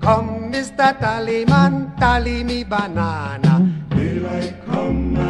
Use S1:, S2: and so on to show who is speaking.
S1: come, Mr. Tallyman, tally me banana.
S2: Daylight come